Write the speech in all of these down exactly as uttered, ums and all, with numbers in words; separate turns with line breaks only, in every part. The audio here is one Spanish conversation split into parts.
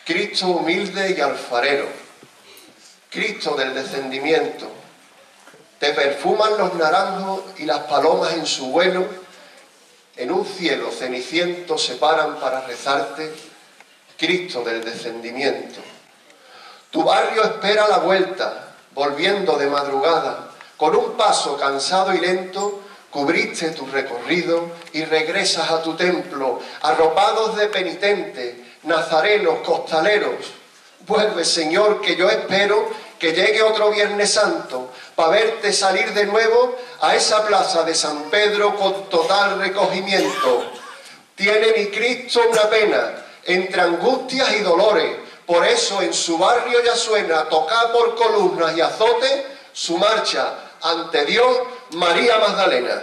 Cristo humilde y alfarero, Cristo del descendimiento, te perfuman los naranjos y las palomas en su vuelo, en un cielo ceniciento se paran para rezarte, Cristo del descendimiento. Tu barrio espera la vuelta, volviendo de madrugada, con un paso cansado y lento, cubriste tu recorrido y regresas a tu templo, arropados de penitentes, nazarenos, costaleros. Vuelve, Señor, que yo espero que llegue otro Viernes Santo para verte salir de nuevo a esa plaza de San Pedro con total recogimiento. Tiene mi Cristo una pena entre angustias y dolores, por eso en su barrio ya suena, tocada por columnas y azotes, su marcha ante Dios, María Magdalena.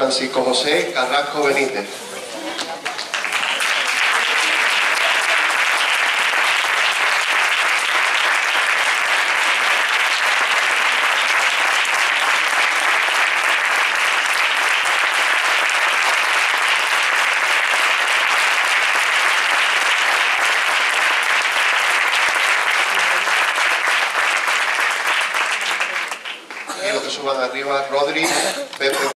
Francisco José Carrasco Benítez. Y los que suban arriba, Rodri Pepe